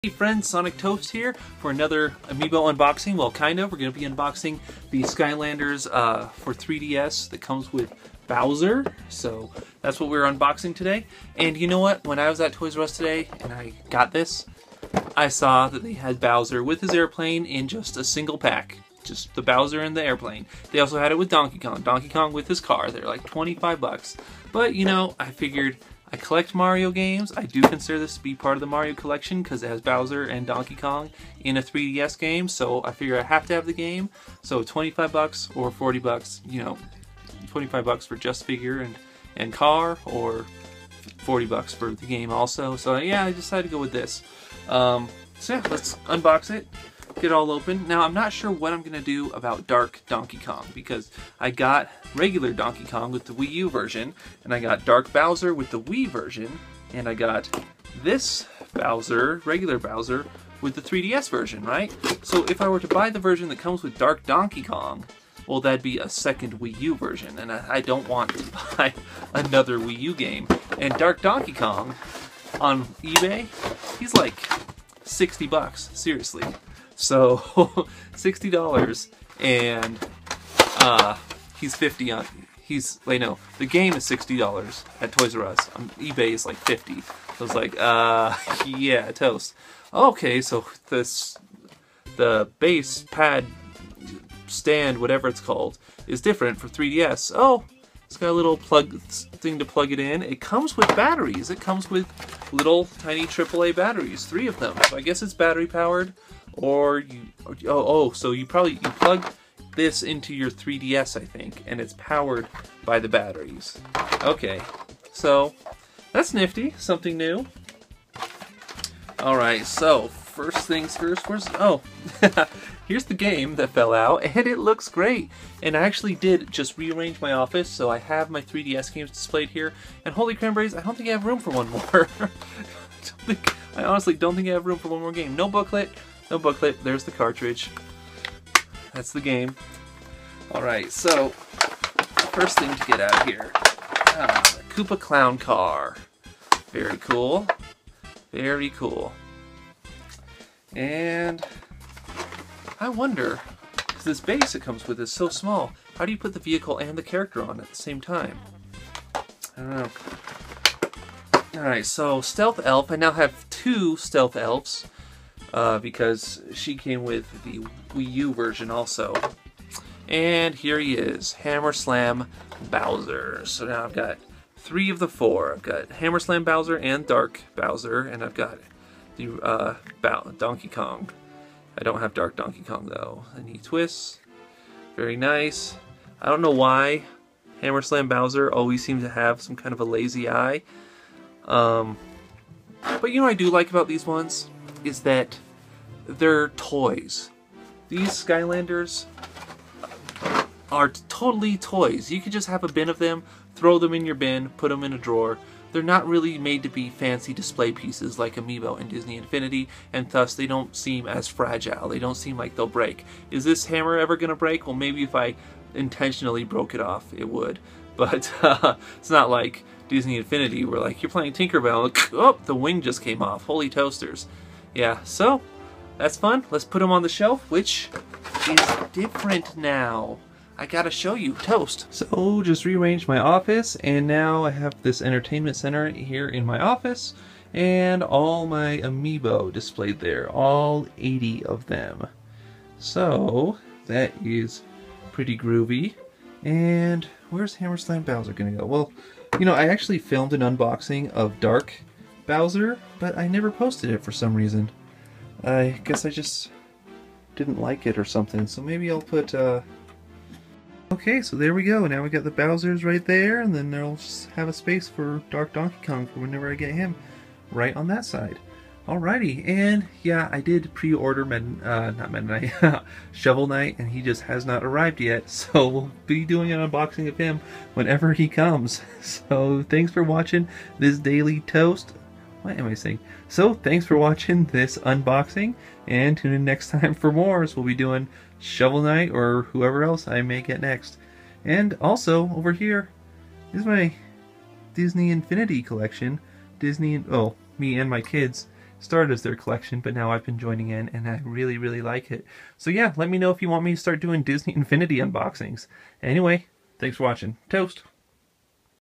Hey friends, Sonic Toast here for another Amiibo unboxing. Well, kind of. We're going to be unboxing the Skylanders for 3DS that comes with Bowser. So that's what we're unboxing today. And you know what? When I was at Toys R Us today and I got this, I saw that they had Bowser with his airplane in just a single pack. Just the Bowser and the airplane. They also had it with Donkey Kong. Donkey Kong with his car. They're like 25 bucks. But, you know, I figured I collect Mario games. I do consider this to be part of the Mario collection because it has Bowser and Donkey Kong in a 3DS game. So I figure I have to have the game. So 25 bucks or 40 bucks, you know, 25 bucks for just figure and car, or 40 bucks for the game also. So yeah, I decided to go with this. So yeah, let's unbox it. Get it all open. Now, I'm not sure what I'm going to do about Dark Donkey Kong because I got regular Donkey Kong with the Wii U version, and I got Dark Bowser with the Wii version, and I got this Bowser, regular Bowser, with the 3DS version, right? So if I were to buy the version that comes with Dark Donkey Kong, well, that'd be a second Wii U version, and I don't want to buy another Wii U game. And Dark Donkey Kong on eBay, he's like 60 bucks, seriously. So $60, and he's 50 on. Wait, no, the game is $60 at Toys R Us. On eBay is like 50. So I was like, yeah, toast. Okay, so the base pad stand, whatever it's called, is different for 3DS. Oh, it's got a little plug thing to plug it in. It comes with batteries. It comes with little tiny AAA batteries, 3 of them. So I guess it's battery powered. Or so you plug this into your 3DS, I think, and it's powered by the batteries. Okay, so that's nifty, something new. Alright, so first things first, here's the game that fell out, and it looks great. And I actually did just rearrange my office, so I have my 3DS games displayed here, and holy cranberries, I don't think I have room for one more. I honestly don't think I have room for one more game. No booklet. No booklet, there's the cartridge. That's the game. Alright, so, first thing to get out of here. The Koopa Clown car. Very cool. Very cool. And I wonder, because this base it comes with is so small, how do you put the vehicle and the character on at the same time? I don't know. Alright, so Stealth Elf. I now have 2 Stealth Elves. Because she came with the Wii U version also. And here he is, Hammer Slam Bowser. So now I've got 3 of the 4. I've got Hammer Slam Bowser and Dark Bowser, and I've got the Donkey Kong. I don't have Dark Donkey Kong though. And he twists. Very nice. I don't know why Hammer Slam Bowser always seems to have some kind of a lazy eye. But you know what I do like about these ones? Is that they're toys. These Skylanders are totally toys. You could just have a bin of them, throw them in your bin, put them in a drawer. They're not really made to be fancy display pieces like Amiibo and Disney Infinity, and thus they don't seem as fragile. They don't seem like they'll break. Is this hammer ever going to break? Well, maybe if I intentionally broke it off, it would. But it's not like Disney Infinity where like you're playing Tinkerbell and oh, the wing just came off. Holy toasters. Yeah, so that's fun. Let's put them on the shelf, which is different now. I gotta show you. Toast. So just rearranged my office, and now I have this entertainment center here in my office, and all my Amiibo displayed there, all 80 of them. So that is pretty groovy. And where's Hammer Slam Bowser gonna go? Well, you know, I actually filmed an unboxing of Dark Bowser, but I never posted it for some reason. I guess I just didn't like it or something, so maybe I'll put, Okay, so there we go. Now we got the Bowsers right there, and then they'll just have a space for Dark Donkey Kong for whenever I get him right on that side. Alrighty, and yeah, I did pre-order Shovel Knight, and he just has not arrived yet, so we'll be doing an unboxing of him whenever he comes. So thanks for watching this Daily Toast. What am I saying? So thanks for watching this unboxing, and tune in next time for more, as we'll be doing Shovel Knight or whoever else I may get next. And also, over here is my Disney Infinity collection. Me and my kids started as their collection, but now I've been joining in, and I really, really like it. So yeah, let me know if you want me to start doing Disney Infinity unboxings. Anyway, thanks for watching. Toast!